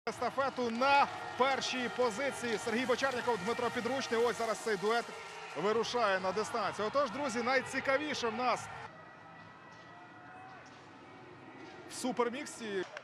Естафету на першій позиції Сергій Бочарніков, Дмитро Підручний. Ось зараз цей дует вирушає на дистанцію. Отож, друзі, найцікавіше в нас в суперміксі.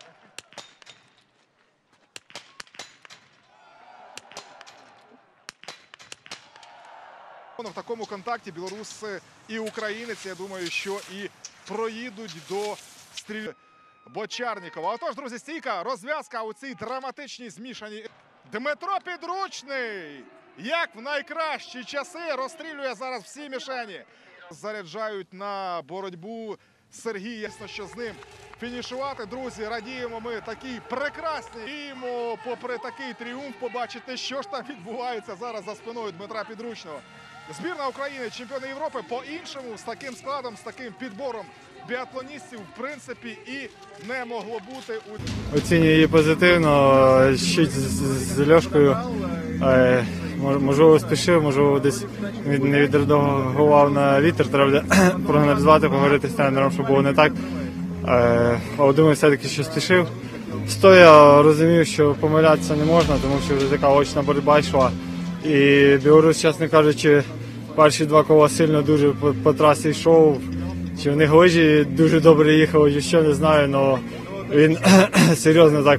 В такому контакті білорус і українець, я думаю, що і проїдуть до стрільби Бочарнікова. Отож, друзі, стійка, розв'язка у цій драматичній змішаній. Дмитро Підручний, як в найкращі часи, розстрілює зараз всі мішені. Заряджають на боротьбу Сергія. Ясно, що з ним фінішувати. Друзі, радіємо ми такій прекрасній. Радіємо, попри такий тріумф, побачити, що ж там відбувається зараз за спиною Дмитра Підручного. Збірна України, чемпіони Європи, по-іншому, з таким складом, з таким підбором біатлоністів, в принципі, і не могло бути. Оцінюю її позитивно, щось з Льошкою. Можливо, спішив, можливо, десь не відреагував на вітер. Треба проаналізувати, поговорити з тренером, щоб було не так. Але думаю, все-таки, що спішив. Стоя розумів, що помилятися не можна, тому що вже така очна боротьба йшла. І білорус, чесно кажучи, перші два кола сильно дуже по трасі йшов. Чи в них лижі дуже добре їхали, чи що, не знаю, але він серйозно так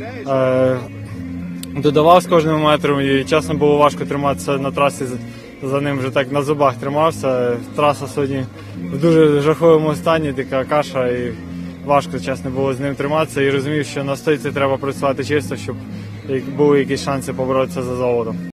додавав з кожним метром і чесно було важко триматися на трасі, за ним вже так на зубах тримався. Траса сьогодні в дуже жахливому стані, така каша і важко, чесно, було з ним триматися і розумів, що на стойці треба працювати чисто, щоб були якісь шанси поборотися за золото.